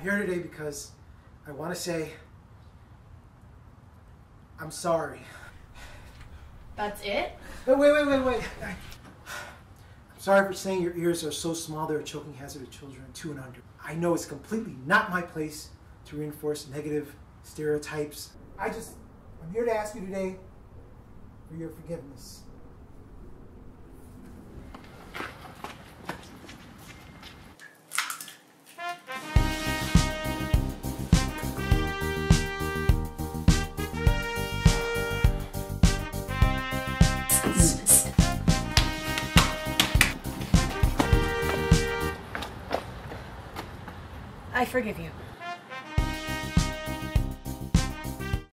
here today because I want to say I'm sorry. That's it? Wait. I'm sorry for saying your ears are so small they're a choking hazard to children 2 and under. I know it's completely not my place to reinforce negative stereotypes. I'm here to ask you today for your forgiveness. I forgive you.